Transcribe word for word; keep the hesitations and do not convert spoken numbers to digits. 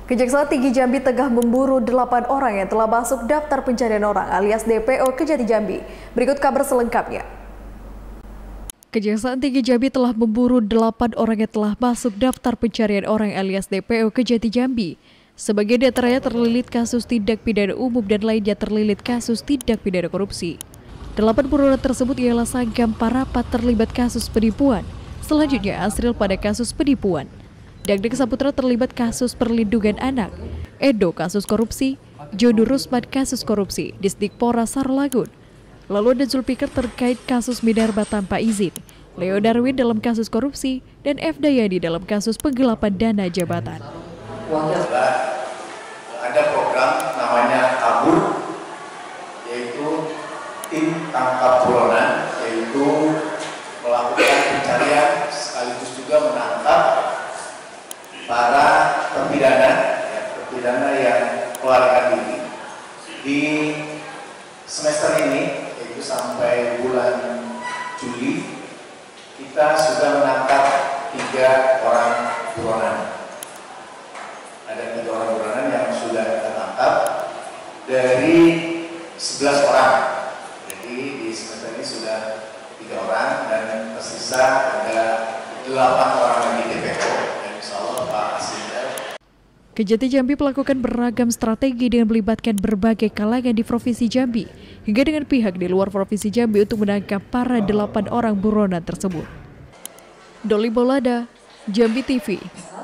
Kejaksaan Tinggi Jambi tengah memburu delapan orang yang telah masuk daftar pencarian orang alias D P O Kejati Jambi. Berikut kabar selengkapnya. Kejaksaan Tinggi Jambi telah memburu delapan orang yang telah masuk daftar pencarian orang alias D P O Kejati Jambi. Sebagian di antaranya terlilit kasus tindak pidana umum dan lainnya terlilit kasus tindak pidana korupsi. Delapan buronan tersebut ialah Sanggam Parapat terlibat kasus penipuan. Selanjutnya Asril pada kasus penipuan. Dagdek Saputra terlibat kasus perlindungan anak, Edo kasus korupsi, Jono Rusman kasus korupsi, Disdikpora Sarlagun. Lalu ada Zulfikar terkait kasus Minerba tanpa izin, Leo Darwin dalam kasus korupsi, dan F. Dayani dalam kasus penggelapan dana jabatan. Ada program namanya Tabur, yaitu tim tangkap buronan, yaitu melakukan pencarian sekaligus juga menangkap para terpidana, ya, terpidana yang melarikan diri. Di semester ini, yaitu sampai bulan Juli, kita sudah menangkap tiga orang buronan. Ada tiga orang buronan yang sudah kita tangkap dari sebelas orang. Jadi di semester ini sudah tiga orang dan tersisa ada delapan orang lagi D P O. Kejati Jambi melakukan beragam strategi dengan melibatkan berbagai kalangan di Provinsi Jambi, hingga dengan pihak di luar Provinsi Jambi untuk menangkap para delapan orang buronan tersebut. Doli Bolada, Jambi T V.